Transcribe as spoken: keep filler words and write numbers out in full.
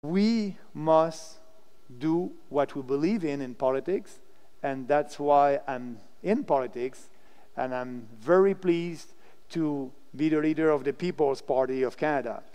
We must do what we believe in in politics, and that's why I'm in politics, and I'm very pleased to be the leader of the People's Party of Canada.